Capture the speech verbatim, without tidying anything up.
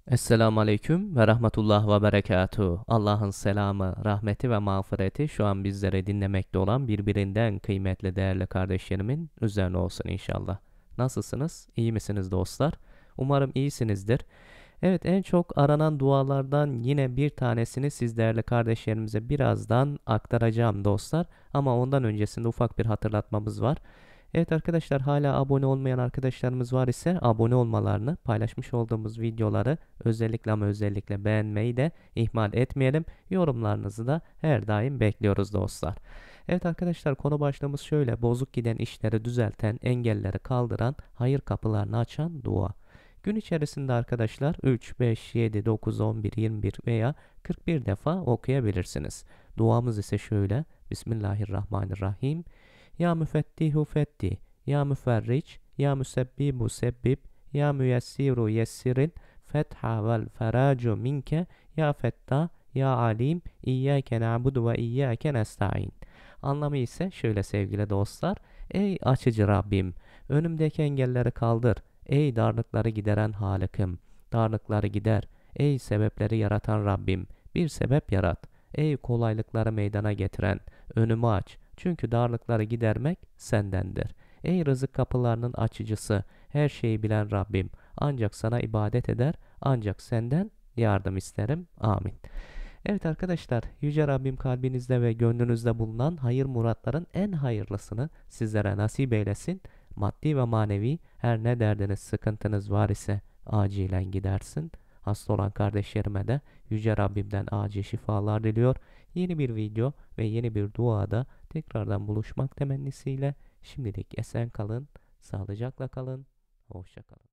Esselamu Aleyküm ve Rahmetullah ve Berekatuhu. Allah'ın selamı, rahmeti ve mağfireti şu an bizlere dinlemekte olan birbirinden kıymetli değerli kardeşlerimin üzerine olsun inşallah. Nasılsınız? İyi misiniz dostlar? Umarım iyisinizdir. Evet, en çok aranan dualardan yine bir tanesini siz değerli kardeşlerimize birazdan aktaracağım dostlar. Ama ondan öncesinde ufak bir hatırlatmamız var. Evet arkadaşlar, hala abone olmayan arkadaşlarımız var ise abone olmalarını, paylaşmış olduğumuz videoları özellikle ama özellikle beğenmeyi de ihmal etmeyelim. Yorumlarınızı da her daim bekliyoruz dostlar. Evet arkadaşlar, konu başlığımız şöyle: bozuk giden işleri düzelten, engelleri kaldıran, hayır kapılarını açan dua. Gün içerisinde arkadaşlar üç, beş, yedi, dokuz, on bir, yirmi bir veya kırk bir defa okuyabilirsiniz. Duamız ise şöyle: Bismillahirrahmanirrahim. Ya müfettihu fetti, ya müferriç, ya müsebbibu sebbib, ya müyessiru yessirin, fetha vel feracu minke, ya fetta, ya alim, İyyâke na'budu ve iyyâke nesta'in. Anlamı ise şöyle sevgili dostlar: ey açıcı Rabbim, önümdeki engelleri kaldır. Ey darlıkları gideren Halık'ım, darlıkları gider. Ey sebepleri yaratan Rabbim, bir sebep yarat. Ey kolaylıkları meydana getiren, önümü aç. Çünkü darlıkları gidermek sendendir. Ey rızık kapılarının açıcısı, her şeyi bilen Rabbim, ancak sana ibadet eder, ancak senden yardım isterim. Amin. Evet arkadaşlar, Yüce Rabbim kalbinizde ve gönlünüzde bulunan hayır muratların en hayırlısını sizlere nasip eylesin. Maddi ve manevi her ne derdiniz, sıkıntınız var ise acilen gidersin. Hasta olan kardeşlerime de Yüce Rabbimden acil şifalar diliyor. Yeni bir video ve yeni bir duada tekrardan buluşmak temennisiyle şimdilik esen kalın, sağlıcakla kalın, hoşça kalın.